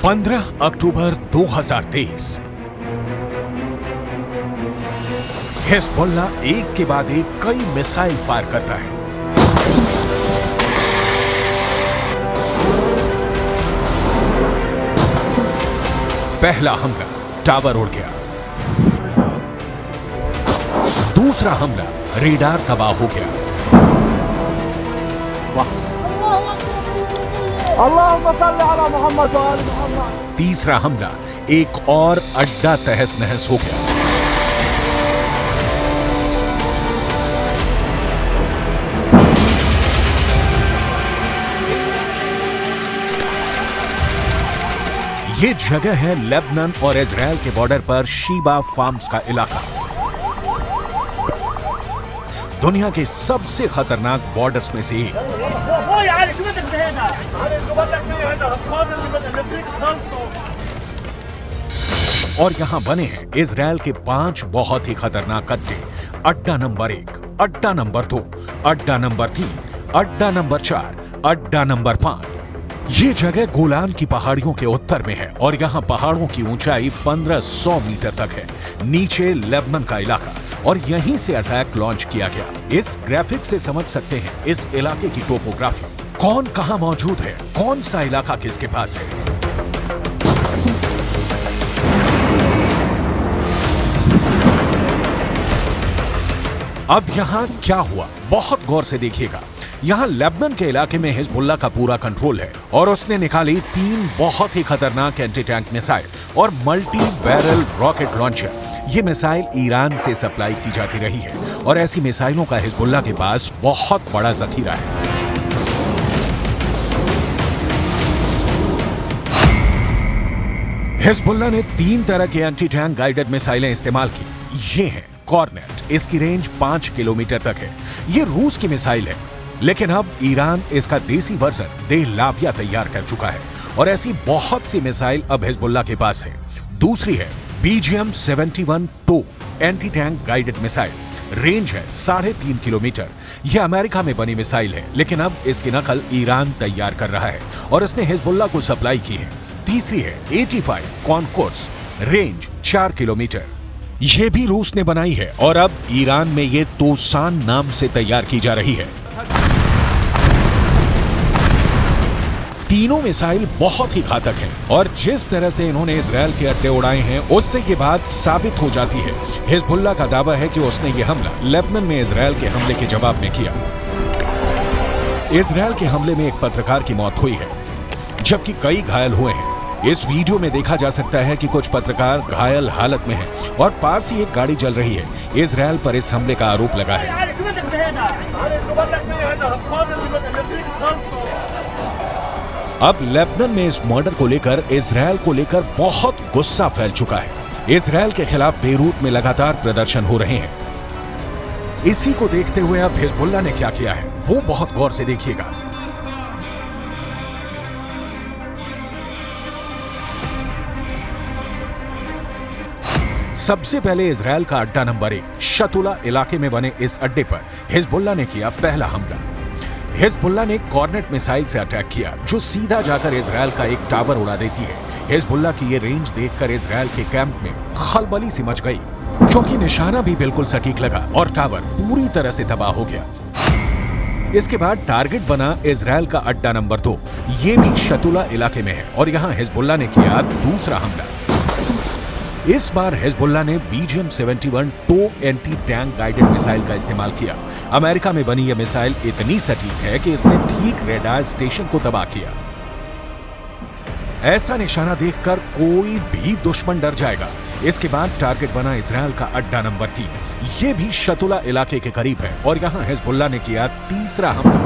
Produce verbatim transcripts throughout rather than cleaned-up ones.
पंद्रह अक्टूबर दो हज़ार तेईस हिजबुल्लाह एक के बाद एक कई मिसाइल फायर करता है। पहला हमला, टावर उड़ गया। दूसरा हमला, रेडार तबाह हो गया। अल्लाहुम्मा सल्ली अला मुहम्मद व आले मुहम्मद। तीसरा हमला, एक और अड्डा तहस नहस हो गया। ये जगह है लेबनान और इजराइल के बॉर्डर पर शीबा फार्म्स का इलाका। दुनिया के सबसे खतरनाक बॉर्डर्स में से एक। और यहां बने हैं इजराइल के पांच बहुत ही खतरनाक अड्डे। अड्डा नंबर एक, अड्डा नंबर दो, अड्डा नंबर तीन, अड्डा नंबर चार, अड्डा नंबर पांच। ये जगह गोलान की पहाड़ियों के उत्तर में है और यहाँ पहाड़ों की ऊंचाई पंद्रह सौ मीटर तक है। नीचे लेबनान का इलाका और यहीं से अटैक लॉन्च किया गया। इस ग्राफिक से समझ सकते हैं इस इलाके की टोपोग्राफी, कौन कहां मौजूद है, कौन सा इलाका किसके पास है। अब यहां क्या हुआ, बहुत गौर से देखिएगा। यहां लेबनान के इलाके में हिजबुल्लाह का पूरा कंट्रोल है और उसने निकाली तीन बहुत ही खतरनाक एंटी टैंक मिसाइल और मल्टी बैरल रॉकेट लॉन्चर। ये मिसाइल ईरान से सप्लाई की जाती रही है और ऐसी मिसाइलों का हिजबुल्लाह के पास बहुत बड़ा जखीरा है। हिजबुल्लाह ने तीन तरह के एंटी टैंक गाइडेड मिसाइलें इस्तेमाल की। ये हैं कॉर्नेट, इसकी रेंज पांच किलोमीटर तक है। ये रूस की मिसाइल है, लेकिन अब ईरान इसका देसी वर्जन देह लाविया तैयार कर चुका है और ऐसी बहुत सी मिसाइल अब हिजबुल्लाह के पास है। दूसरी है बीजीएम इकहत्तर टो anti tank guided missile, range है साढ़े तीन किलोमीटर। यह अमेरिका में बनी मिसाइल है, लेकिन अब इसकी नकल ईरान तैयार कर रहा है और इसने हिजबुल्लाह को सप्लाई की है। तीसरी है पचासी कॉनकोर्स, रेंज चार किलोमीटर। यह भी रूस ने बनाई है और अब ईरान में ये तोसान नाम से तैयार की जा रही है। तीनों मिसाइल बहुत ही घातक हैं और जिस तरह से इन्होंने इजराइल के अड्डे उड़ाए हैं उससे ये बात साबित हो जाती है। हिजबुल्लाह का दावा है कि उसने ये हमला लेबनान में इजराइल के हमले के जवाब में किया। इजराइल के हमले में एक पत्रकार की मौत हुई है, जबकि कई घायल हुए हैं। इस वीडियो में देखा जा सकता है कि कुछ पत्रकार घायल हालत में हैं और पास ही एक गाड़ी जल रही है। इजराइल पर इस हमले का आरोप लगा है। अब लेबनान में इस मर्डर को लेकर इजराइल को लेकर बहुत गुस्सा फैल चुका है। इजराइल के खिलाफ बेरूत में लगातार प्रदर्शन हो रहे हैं। इसी को देखते हुए अब हिजबुल्लाह ने क्या किया है वो बहुत गौर से देखिएगा। सबसे पहले इजराइल का अड्डा नंबर एक शतुला इलाके में बने इस अड्डे पर हिजबुल्लाह ने किया पहला हमला। हिजबुल्लाह ने कॉर्नेट मिसाइल से अटैक किया, जो सीधा जाकर इजराइल का एक टावर उड़ा देती है। हिजबुल्लाह की ये रेंज देखकर इजराइल के कैंप में खलबली सी मच गई, क्योंकि निशाना भी बिल्कुल सटीक लगा और टावर पूरी तरह से तबाह हो गया। इसके बाद टारगेट बना इजराइल का अड्डा नंबर दो, ये भी शतुला इलाके में है और यहाँ हिजबुल्लाह ने किया दूसरा हमला। इस बार हिजबुल्लाह ने बीजीएम इकहत्तर टो एंटी टैंक गाइडेड मिसाइल का इस्तेमाल किया। अमेरिका में बनी यह मिसाइल इतनी सटीक है कि इसने ठीक रेडार स्टेशन को तबाह किया। ऐसा निशाना देखकर कोई भी दुश्मन डर जाएगा। इसके बाद टारगेट बना इजराइल का अड्डा नंबर तीन, ये भी शतुला इलाके के करीब है और यहां हिजबुल्लाह ने किया तीसरा हमला।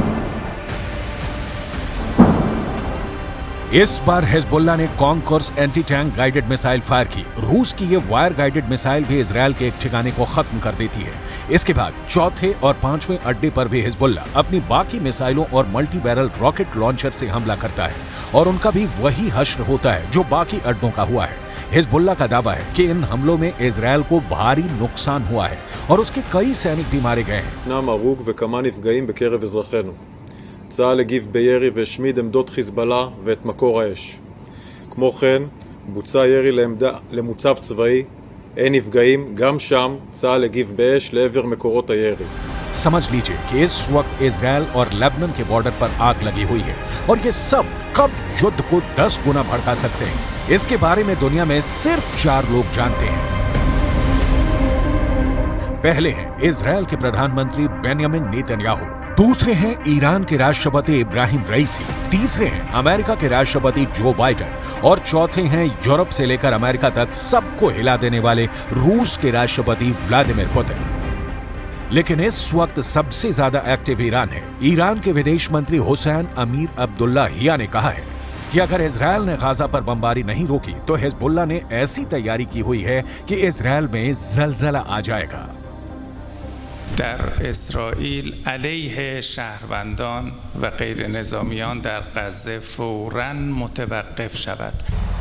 इस बार हिजबुल्लाह ने Konkurs anti tank guided missile fire की। रूस की ये वायर गाइडेड मिसाइल भी इजराइल के एक ठिकाने को खत्म कर देती है। इसके बाद चौथे और पांचवें अड्डे पर भी हिजबुल्लाह अपनी बाकी मिसाइलों और मल्टी बैरल रॉकेट लॉन्चर से हमला करता है और उनका भी वही हश्र होता है जो बाकी अड्डों का हुआ है। हिजबुल्लाह का दावा है कि इन हमलों में इजराइल को भारी नुकसान हुआ है और उसके कई सैनिक भी मारे गए हैं। צה"ל הגיב בירי והשמיד עמדות חיזבאללה ואת מקור האש. כמו כן, בוצע ירי לעמדה, למוצב צבאי, אין נפגעים, גם שם צה"ל הגיב באש לעבר מקורות הירי. समझ लीजिए कि इस वक्त इजराइल और लेबनान के बॉर्डर पर आग लगी हुई है और ये सब कब युद्ध को दस गुना भड़का सकते हैं, इसके बारे में दुनिया में सिर्फ चार लोग जानते हैं। पहले हैं इजराइल के प्रधानमंत्री बेंयामिन नेतन्याहू, दूसरे हैं ईरान के राष्ट्रपति इब्राहिम रईसी, तीसरे हैं अमेरिका के राष्ट्रपति जो बाइडेन और चौथे हैं यूरोप से लेकर अमेरिका तक सबको हिला देने वाले रूस के राष्ट्रपति व्लादिमीर पुतिन। लेकिन इस वक्त सबसे ज्यादा एक्टिव ईरान है। ईरान के विदेश मंत्री हुसैन अमीर अब्दुल्लाहियां ने कहा है कि अगर इजराइल ने गाजा पर बमबारी नहीं रोकी तो हिजबुल्लाह ने ऐसी तैयारी की हुई है कि इजराइल में जलजला आ जाएगा। در اسرائیل علیه شهروندان و غیر نظامیان در غزه فوراً متوقف شود.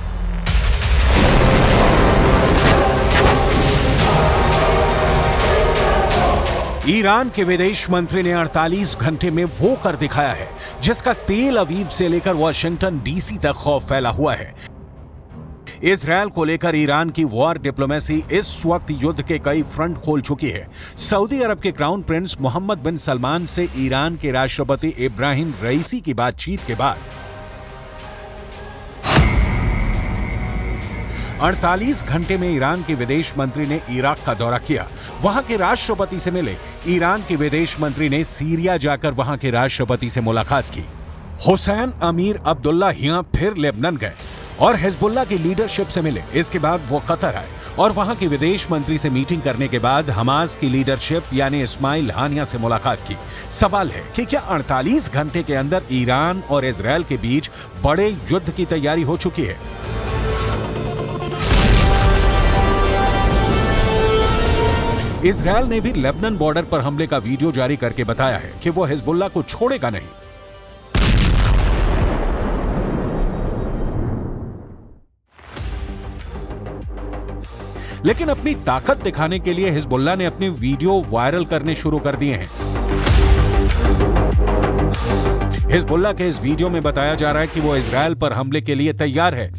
ईरान के विदेश मंत्री ने अड़तालीस घंटे में वो कर दिखाया है जिसका तेल अवीव से लेकर वॉशिंगटन डीसी तक खौफ फैला हुआ है। इजराइल को लेकर ईरान की वॉर डिप्लोमेसी इस वक्त युद्ध के कई फ्रंट खोल चुकी है। सऊदी अरब के crown prince Mohammed bin Salman से ईरान के राष्ट्रपति इब्राहिम रईसी की बातचीत के बाद अड़तालीस घंटे में ईरान के विदेश मंत्री ने इराक का दौरा किया, वहां के राष्ट्रपति से मिले। ईरान के विदेश मंत्री ने सीरिया जाकर वहां के राष्ट्रपति से मुलाकात की। हुसैन अमीर अब्दुल्लाहियां फिर लेबनान गए और हिजबुल्लाह की लीडरशिप से मिले। इसके बाद वो कतर आए और वहां के विदेश मंत्री से मीटिंग करने के बाद हमास की लीडरशिप यानी इस्माइल हानिया से मुलाकात की। सवाल है कि क्या अड़तालीस घंटे के अंदर ईरान और इजराइल के बीच बड़े युद्ध की तैयारी हो चुकी है? इजराइल ने भी लेबनान बॉर्डर पर हमले का वीडियो जारी करके बताया है कि वो हिजबुल्लाह को छोड़ेगा नहीं। लेकिन अपनी ताकत दिखाने के लिए हिजबुल्लाह ने अपने वीडियो वायरल करने शुरू कर दिए हैं। हिजबुल्लाह के इस वीडियो में बताया जा रहा है कि वो इजराइल पर हमले के लिए तैयार है।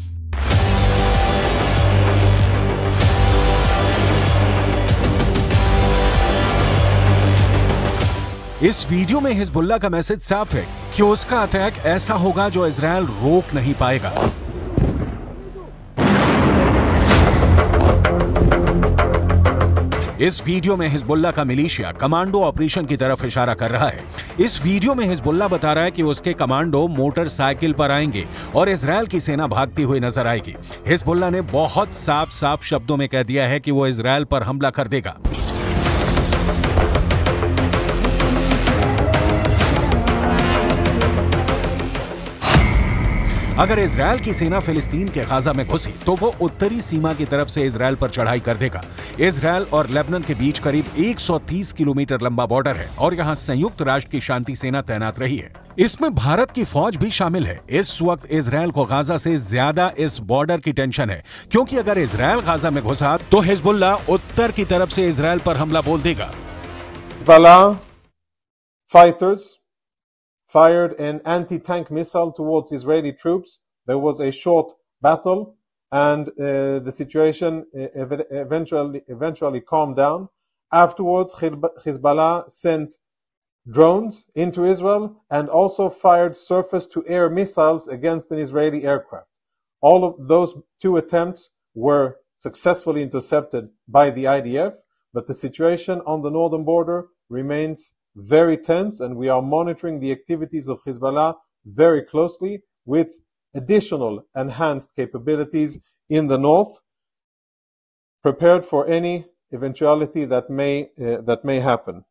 इस वीडियो में हिजबुल्लाह का मैसेज साफ है कि उसका अटैक ऐसा होगा जो इजराइल रोक नहीं पाएगा। इस वीडियो में हिजबुल्लाह का मिलिशिया कमांडो ऑपरेशन की तरफ इशारा कर रहा है। इस वीडियो में हिजबुल्लाह बता रहा है कि उसके कमांडो मोटरसाइकिल पर आएंगे और इजराइल की सेना भागती हुई नजर आएगी। हिजबुल्लाह ने बहुत साफ साफ शब्दों में कह दिया है कि वो इजराइल पर हमला कर देगा। अगर इजराइल की सेना फिलिस्तीन के गाजा में घुसी तो वो उत्तरी सीमा की तरफ से इजराइल पर चढ़ाई कर देगा। इजराइल और लेबनान के बीच करीब एक सौ तीस किलोमीटर लंबा बॉर्डर है और यहाँ संयुक्त राष्ट्र की शांति सेना तैनात रही है। इसमें भारत की फौज भी शामिल है। इस वक्त इजराइल को गाजा से ज्यादा इस बॉर्डर की टेंशन है, क्योंकि अगर इजराइल गाजा में घुसा तो हिजबुल्लाह उत्तर की तरफ से इजराइल पर हमला बोल देगा। Hezbollah fighters fired an anti-tank missile towards Israeli troops. There was a short battle and uh, the situation ev- eventually eventually calmed down. Afterwards, Hezbollah sent drones into Israel and also fired surface-to-air missiles against an Israeli aircraft. All of those two attempts were successfully intercepted by the I D F, but the situation on the northern border remains very tense, and we are monitoring the activities of Hezbollah very closely with additional enhanced capabilities in the north, prepared for any eventuality that may uh, that may happen.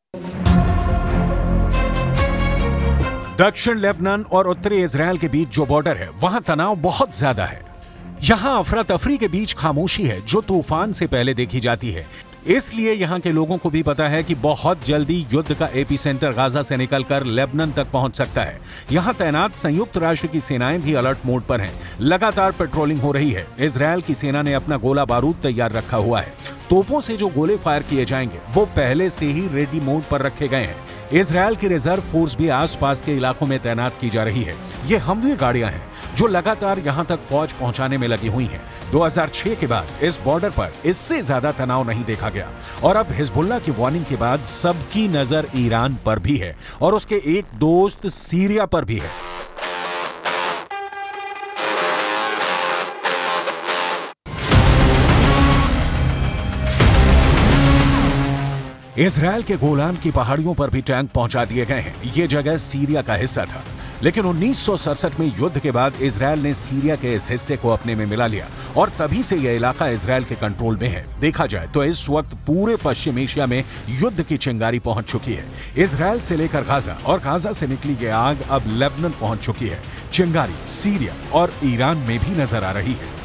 दक्षिण Lebanon और उत्तरी Israel के बीच जो border है वहां तनाव बहुत ज्यादा है। यहां अफरा तफरी के बीच खामोशी है जो तूफान से पहले देखी जाती है। इसलिए यहां के लोगों को भी पता है कि बहुत जल्दी युद्ध का एपिसेंटर गाजा से निकलकर लेबनान तक पहुंच सकता है। यहां तैनात संयुक्त राष्ट्र की सेनाएं भी अलर्ट मोड पर हैं। लगातार पेट्रोलिंग हो रही है। इजराइल की सेना ने अपना गोला बारूद तैयार रखा हुआ है। तोपों से जो गोले फायर किए जाएंगे वो पहले से ही रेडी मोड पर रखे गए हैं। इजराइल की रिजर्व फोर्स भी आसपास के इलाकों में तैनात की जा रही है। ये हमवी गाड़ियां हैं जो लगातार यहां तक फौज पहुंचाने में लगी हुई हैं। दो हज़ार छह के बाद इस बॉर्डर पर इससे ज्यादा तनाव नहीं देखा गया और अब हिजबुल्लाह की वार्निंग के बाद सबकी नजर ईरान पर भी है और उसके एक दोस्त सीरिया पर भी है। इजरायल के गोलान की पहाड़ियों पर भी टैंक पहुंचा दिए गए हैं। ये जगह सीरिया का हिस्सा था, लेकिन उन्नीस सौ सड़सठ में युद्ध के बाद इजरायल ने सीरिया के इस हिस्से को अपने में मिला लिया और तभी से यह इलाका इजरायल के कंट्रोल में है। देखा जाए तो इस वक्त पूरे पश्चिम एशिया में युद्ध की चिंगारी पहुंच चुकी है। इजरायल से लेकर गाजा और गाजा से निकली ये आग अब लेबनान पहुंच चुकी है। चिंगारी सीरिया और ईरान में भी नजर आ रही है।